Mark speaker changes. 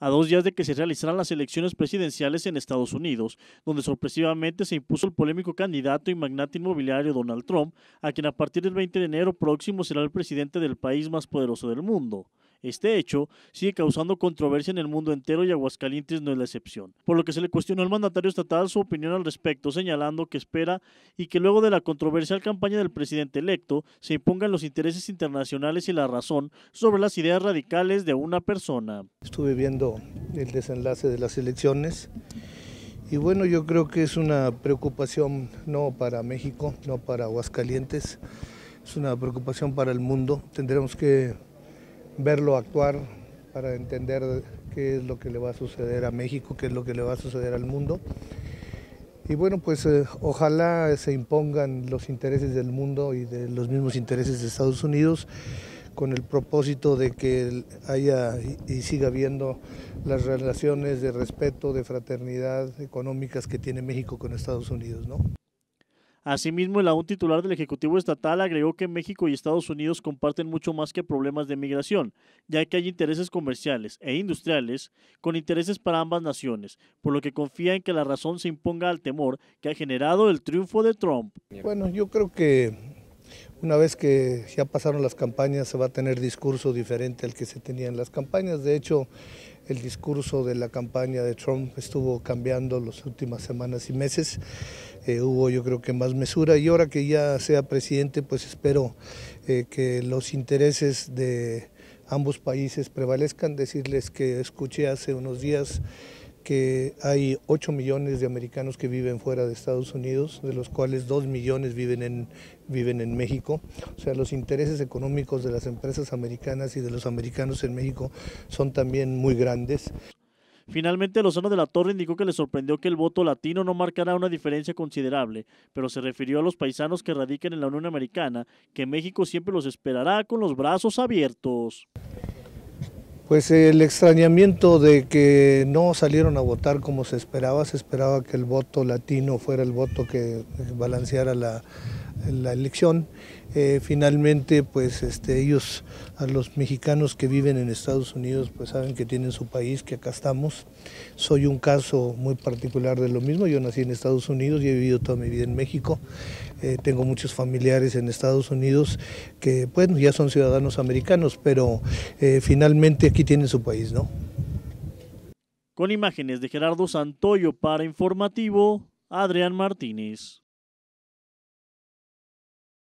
Speaker 1: A 2 días de que se realizaran las elecciones presidenciales en Estados Unidos, donde sorpresivamente se impuso el polémico candidato y magnate inmobiliario Donald Trump, a quien a partir del 20 de enero próximo será el presidente del país más poderoso del mundo. Este hecho sigue causando controversia en el mundo entero y Aguascalientes no es la excepción, por lo que se le cuestionó al mandatario estatal su opinión al respecto, señalando que espera y que luego de la controversial campaña del presidente electo se impongan los intereses internacionales y la razón sobre las ideas radicales de una persona.
Speaker 2: Estuve viendo el desenlace de las elecciones y bueno, yo creo que es una preocupación no para México, no para Aguascalientes, es una preocupación para el mundo. Tendremos que verlo actuar para entender qué es lo que le va a suceder a México, qué es lo que le va a suceder al mundo. Y bueno, pues ojalá se impongan los intereses del mundo y de los mismos intereses de Estados Unidos con el propósito de que haya y siga habiendo las relaciones de respeto, de fraternidad económicas que tiene México con Estados Unidos, ¿no?
Speaker 1: Asimismo, el aún titular del Ejecutivo Estatal agregó que México y Estados Unidos comparten mucho más que problemas de migración, ya que hay intereses comerciales e industriales con intereses para ambas naciones, por lo que confía en que la razón se imponga al temor que ha generado el triunfo de Trump.
Speaker 2: Bueno, yo creo que una vez que ya pasaron las campañas se va a tener discurso diferente al que se tenía en las campañas. De hecho, el discurso de la campaña de Trump estuvo cambiando las últimas semanas y meses. Hubo yo creo que más mesura y ahora que ya sea presidente pues espero que los intereses de ambos países prevalezcan. Decirles que escuché hace unos días que hay 8 millones de americanos que viven fuera de Estados Unidos, de los cuales 2 millones viven en México. O sea, los intereses económicos de las empresas americanas y de los americanos en México son también muy grandes.
Speaker 1: Finalmente, Lozano de la Torre indicó que le sorprendió que el voto latino no marcara una diferencia considerable, pero se refirió a los paisanos que radican en la Unión Americana, que México siempre los esperará con los brazos abiertos.
Speaker 2: Pues el extrañamiento de que no salieron a votar como se esperaba que el voto latino fuera el voto que balanceara la elección. Finalmente, pues ellos, a los mexicanos que viven en Estados Unidos, pues saben que tienen su país, que acá estamos. Soy un caso muy particular de lo mismo, yo nací en Estados Unidos y he vivido toda mi vida en México. Tengo muchos familiares en Estados Unidos que pues ya son ciudadanos americanos, pero finalmente aquí tienen su país, ¿no?
Speaker 1: Con imágenes de Gerardo Santoyo para Informativo, Adrián Martínez.